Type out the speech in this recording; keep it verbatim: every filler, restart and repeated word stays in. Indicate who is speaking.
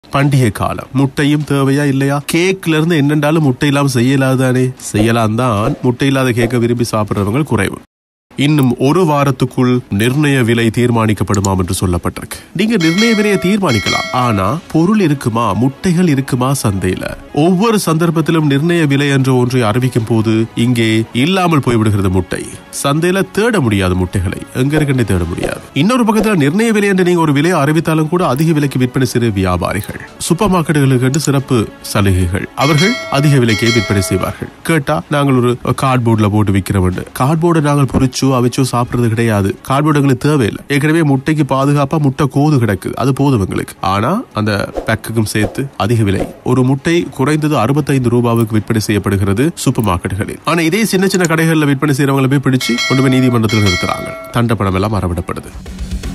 Speaker 1: பண்டிகை காலம், முட்டையும் தேவையா இல்லையா? கேக்ல இருந்து என்னென்றாலும் முட்டை இல்லாம செய்யலாதானே? செய்யலாம் தான். முட்டை இல்லாத கேக்க விரும்பி சாப்பிடுறவங்க குறைவு. இன்னும் ஒரு வாரத்துக்குள் நிர்ணய விலை தீர்மானிக்கப்படுமாம் என்று சொல்லப்பட்டிருக்கு. நீங்க நிர்ணய விலையை தீர்மானிக்கலாம், ஆனா பொருள் இருக்குமா, முட்டைகள் இருக்குமா சந்தையில? ஒவ்வொரு சந்தர்ப்பத்திலும் நிர்ணய விலை என்ற ஒன்றை அறிவிக்கும் போது இங்கே இல்லாமல் போய்விடுகிறது முட்டை. சந்தையில தேட முடியாது முட்டைகளை, எங்க இருக்குன்னு தேட முடியாது. இன்னொரு பக்கத்துல நிர்ணய விலை என்று நீங்க ஒரு விலையை அறிவித்தாலும் கூட அதிக விலைக்கு விற்பனை செய்கிற வியாபாரிகள், சூப்பர் மார்க்கெட்டுகளுக்கு சிறப்பு சலுகைகள், அவர்கள் அதிக விலைக்கே விற்பனை செய்வார்கள். கேட்டா நாங்கள் ஒரு கார்ட்போர்ட்ல போட்டு விற்கிறோம். கார்ட்போர்டை நாங்கள் பொறிச்சு அவைச்சோ சாப்பிடுறது கிடையாது. கார்ட்போர்டு எங்களுக்கு தேவையில்லை. ஏற்கனவே முட்டைக்கு பாதுகாப்பா முட்டை கோது கிடக்கு, அது போதும் எங்களுக்கு. ஆனா அந்த பேக்குக்கும் சேர்த்து அதிக விலை. ஒரு முட்டை குறைந்தது அறுபத்தைந்து ரூபாவுக்கு விற்பனை செய்யப்படுகிறது சூப்பர் மார்க்கெட்டுகளில். ஆனா இதே சின்ன சின்ன கடைகளில் விற்பனை செய்யறவங்களை போய் பிடிச்சு கொண்டு போய் நீதிமன்றத்தில் நிறுத்துறாங்க. தண்டப்பணம் எல்லாம் அறவிடப்படுது.